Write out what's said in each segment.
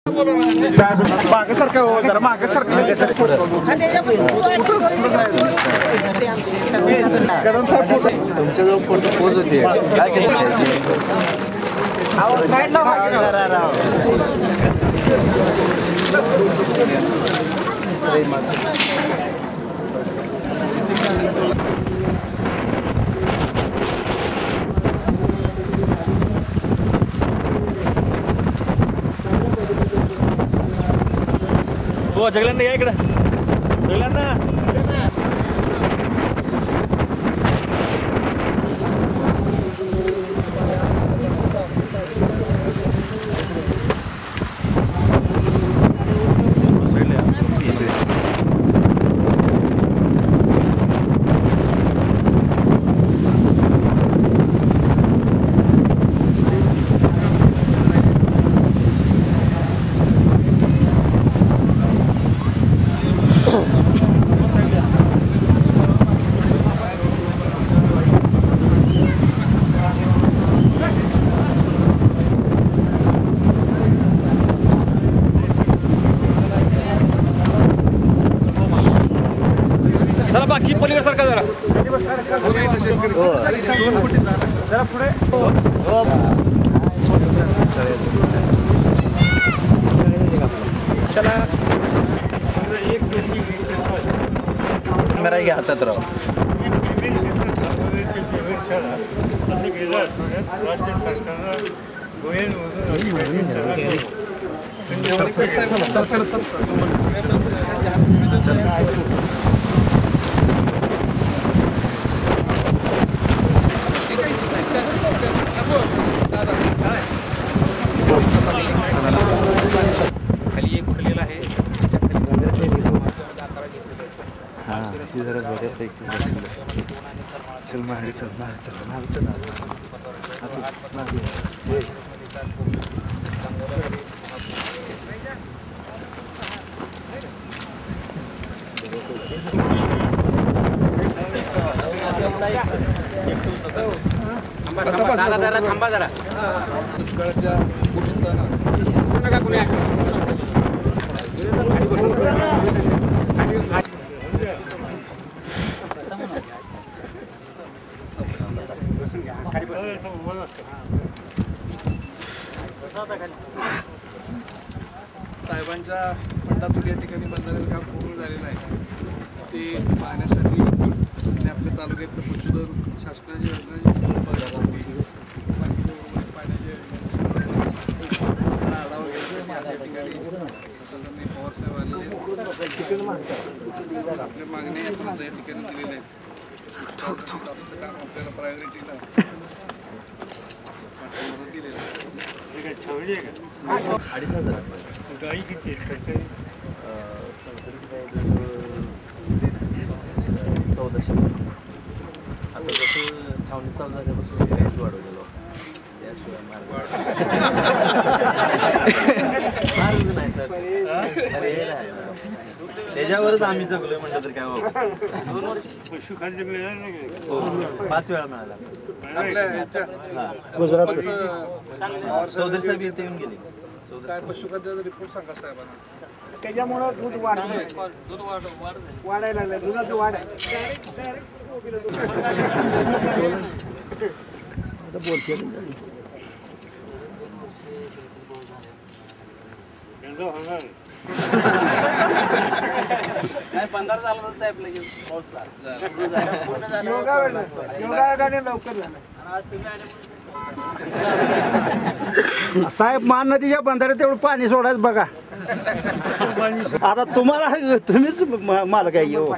मागे सारखं हो जरा मागे सारखं कदम साहेब तुमच्याजवळ फोटो पोज होते काय हो जगल्यांना या इकडं जगल्यांना चला बाकी पलीकडे सरकार जरा जरा पुढे चला कॅमेरा घ्या हातात राव राज्य सरकारनं खाली एक खुलेला आहे चल मागे चल मागे चल थांबा जरा साहेबांच्या फंडातून या ठिकाणी बंधाऱ्याचं काम पूर्ण झालेलं आहे ते पाहण्यासाठी आणि आपल्या तालुक्यातलं पशुधन शासनाच्या योजनांची पाण्याच्या आढावा घेण्यासाठी आज या ठिकाणी पवारसाहेब आलेले आपल्या मागण्या या ठिकाणी दिलेल्या आहेत काम आपल्याला प्रायोरिटीला दिलेलं आहे छावणी आहे का 2500 गाई किती सरकारी 1400 आता जसं छावणी चालू झाल्यापासून रेंज वाढवलेलो त्याशिवाय मार्ग नाही सर त्याच्यावरच आम्ही जगलोय म्हटलं तर काय पशुखाद्य मिळालं नाही 5 वेळा मिळाला चौधरी साहेब इथे येऊन गेले काय पशुखाद्याचा रिपोर्ट सांगा साहेबांना त्याच्यामुळं दूध वाढायला लागलं दुधाचं वाढ काय 15 झालं तर साहेब लगेच पाऊस योगायोगाने लवकर झालं साहेब मान नदीच्या बंधाऱ्यात तेवढं पाणी सोडायचं बघा आता तुम्हाला तुम्हीच मालक आहे हो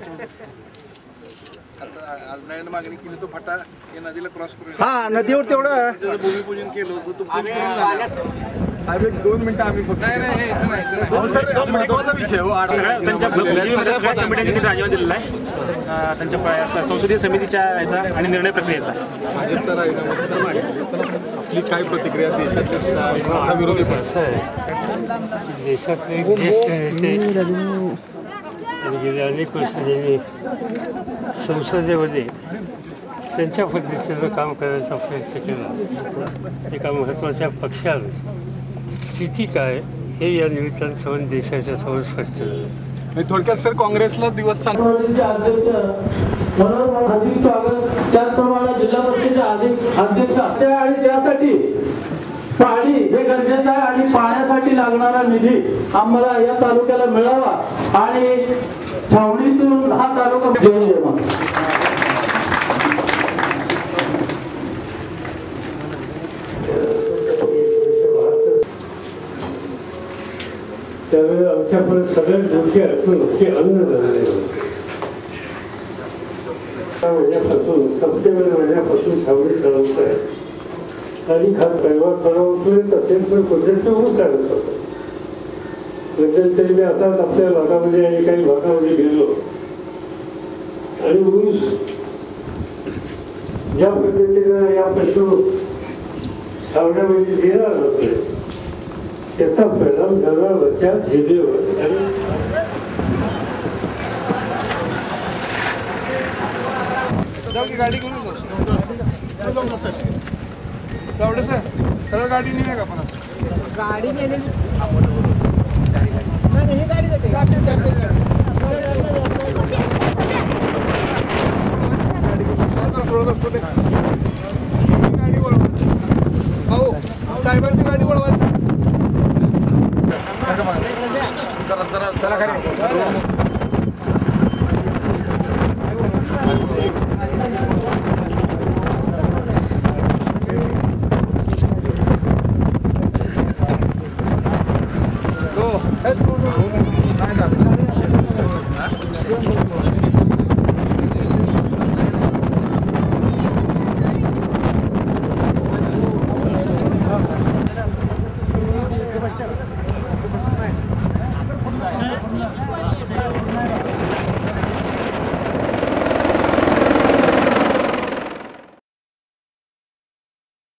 आज नयन मागणी केली तो फटा या नदीला क्रॉस करून हा नदीवर तेवढं भूमिपूजन केलं होतं 2 मिनिटं आम्ही फक्त नाही महत्त्वाचा विषय हो सगळ्या कमिटीने राजीनामा दिलेला आहे त्यांच्या संसदीय समितीच्या याचा आणि निर्णय प्रक्रियेचा भाजपचा राजीनामा आपली काय प्रतिक्रिया देशातल्या विरोधी पक्ष देशातले ज्येष्ठ नेते आणि गेले अनेक वर्ष त्यांनी संसदेमध्ये त्यांच्या पद्धतीचं काम करायचा प्रयत्न केला. एका महत्त्वाच्या पक्षाला स्थिती काय हे या निमित्तानं संबंध देशाच्या समोर स्पष्ट झालं. थोडक्यात सर काँग्रेसला दिवस सांग अध्यक्ष म्हणून अधिक स्वागत. त्याचप्रमाणे जिल्हा परिषदेचे अध्यक्ष आणि त्यासाठी पाणी हे गरजेचं आहे आणि पाण्यासाठी लागणारा निधी आम्हाला या तालुक्याला मिळावा आणि छावणीतून हा तालुका त्यावेळेस आमच्यापर्यंत सगळ्यात मोठी अडचण होती अन्न महिन्यापासून सप्टेंबर महिन्यापासून छावणी चालवत आहे आणि खात परिवार ठरवतोय असेल पण कुठे होऊन चालत होतं. मध्यंतरी मी असाच आपल्या भागामध्ये आणि काही भागामध्ये गेलो आणि ऊस ज्या पद्धतीनं या पशु छावण्यामध्ये देणार होते त्याचा परिणाम जनावरांच्या जिभेवर आणि गाडी करून एवढं सर सरळ गाडी नाही का आपण गाडी नेलेली ही गाडी जाते गाडी बोलवा भाऊ साहेबांची गाडी बोलवा चला खरी